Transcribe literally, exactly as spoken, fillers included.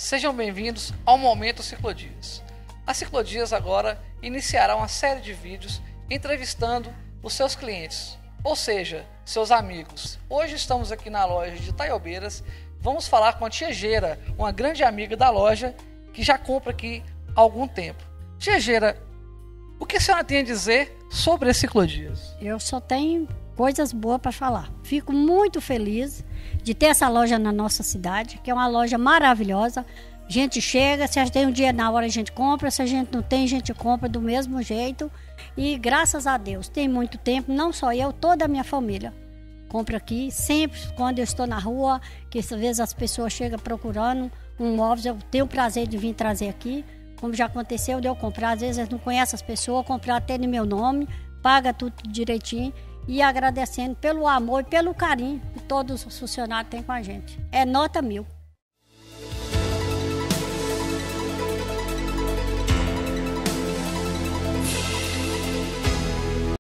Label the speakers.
Speaker 1: Sejam bem-vindos ao Momento Ciclodias. A Ciclodias agora iniciará uma série de vídeos entrevistando os seus clientes, ou seja, seus amigos. Hoje estamos aqui na loja de Itaiobeiras. Vamos falar com a tia Geira, uma grande amiga da loja que já compra aqui há algum tempo. Tia Geira, o que a senhora tem a dizer sobre as Ciclodias?
Speaker 2: Eu só tenho coisas boas para falar. Fico muito feliz de ter essa loja na nossa cidade, que é uma loja maravilhosa. A gente chega, se a gente tem um dia na hora a gente compra, se a gente não tem, a gente compra do mesmo jeito. E graças a Deus, tem muito tempo, não só eu, toda a minha família compra aqui. Sempre quando eu estou na rua, que às vezes as pessoas chegam procurando um móvel, eu tenho o prazer de vir trazer aqui. Como já aconteceu de eu comprar, às vezes eles não conhecem as pessoas, comprar até no meu nome, paga tudo direitinho. E agradecendo pelo amor e pelo carinho que todos os funcionários têm com a gente. É nota mil.